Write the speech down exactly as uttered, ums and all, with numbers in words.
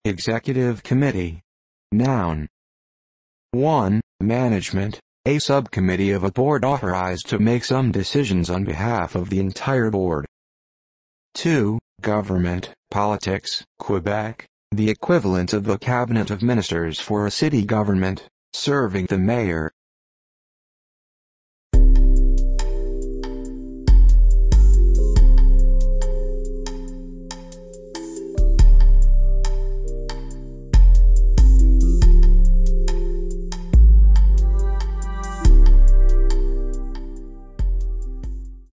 Executive Committee. Noun. one. Management, a subcommittee of a board authorized to make some decisions on behalf of the entire board. two. Government, politics, Quebec, the equivalent of the cabinet of ministers for a city government, serving the mayor,